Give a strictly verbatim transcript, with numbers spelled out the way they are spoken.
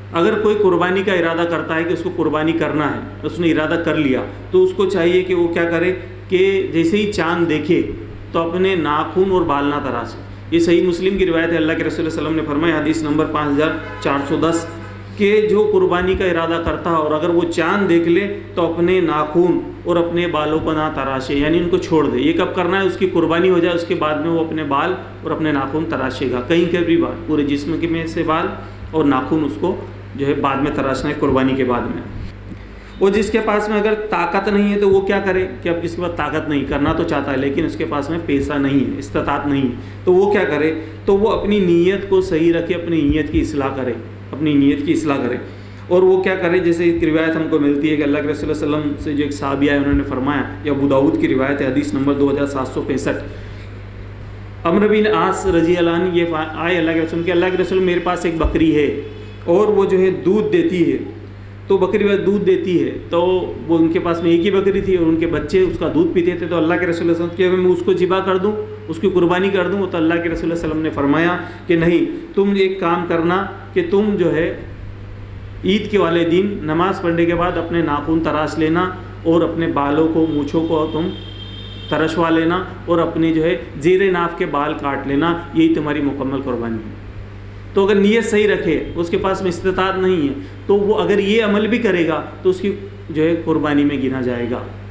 اگر کوئی قربانی کا ارادہ کرتا ہے کہ اس کو قربانی کرنا ہے، اس نے ارادہ کر لیا، تو اس کو چاہیے کہ وہ کیا کرے کہ جیسے ہی چاند دیکھے تو اپنے ناخن اور بال نہ تراشے۔ یہ صحیح مسلم کی روایت ہے، اللہ کے رسول صلی اللہ علیہ وسلم نے فرمایا حدیث نمبر پانچ ہزار چار سو دس کہ جو قربانی کا ارادہ کرتا ہے اور اگر وہ چاند دیکھ لے تو اپنے ناخن اور اپنے بالوں کو نہ تراشے، یعنی ان کو چھوڑ دے۔ یہ کب کرنا ہے؟ اس کی قربانی ہو جائے، اس کے بعد میں وہ اپنے بال اور اپنے ناخن تراشے گا، کہیں کے بھی بال، پورے جسم کے میں سے بال اور ناخن اس کو جو ہے بعد میں تراشنا ہے قربانی کے بعد میں۔ اور جس کے پاس میں اگر طاقت نہیں ہے تو وہ کیا کرے کہ اب جس کے پاس طاقت نہیں، کرنا تو چاہتا ہے لیکن اس کے پاس میں پیسہ نہیں ہے، استطاعت نہیں ہے، تو وہ کیا کرے؟ تو وہ اپنی نیت کو صحیح رکھے، اپنی نیت کی اصلاح کرے، اپنی نیت کی اصلاح کرے۔ اور وہ کیا کرے؟ جیسے ایک روایت ہم کو ملتی ہے کہ اللہ کے رسول صلی اللہ علیہ وسلم سے جو ایک صحابی آئے انہوں نے فرمایا، یہ ابو داؤد کی روایت ہے، حدیث نمبر دو ہزار سات سو پینسٹھ، عمرو بن عاص رضی اللہ عنہ یہ آئے اللہ کے رسول کہ اللہ کے رسول میرے پاس ایک بکری ہے اور وہ جو ہے دودھ دیتی ہے، تو بکری وہ دودھ دیتی ہے، تو وہ ان کے پاس میں ایک ہی بکری تھی اور ان کے بچے اس کا دودھ پیتے تھے، تو اللہ کے رسول صلی اللہ علیہ وسلم کہ میں اس کو ذبح کر دوں، اس کی قربانی کر دوں؟ تو اللہ کے رسول صلی اللہ علیہ وسلم نے فرمایا کہ نہیں، تم ایک کام کرنا کہ تم جو ہے عید کے والے دن نماز پڑھنے کے بعد اپنے ناخن تراش لینا اور اپنے بالوں کو، مونچھوں کو تم ترشوا لینا اور اپنے جو ہے زیر ناف کے بال کاٹ لینا، یہی تمہاری مکمل قربانی ہے۔ تو اگر نیت صحیح رکھے، اس کے پاس میں استطاعت نہیں ہے، تو وہ اگر یہ عمل بھی کرے گا تو اس کی جو ہے قربانی میں گنا جائے گا۔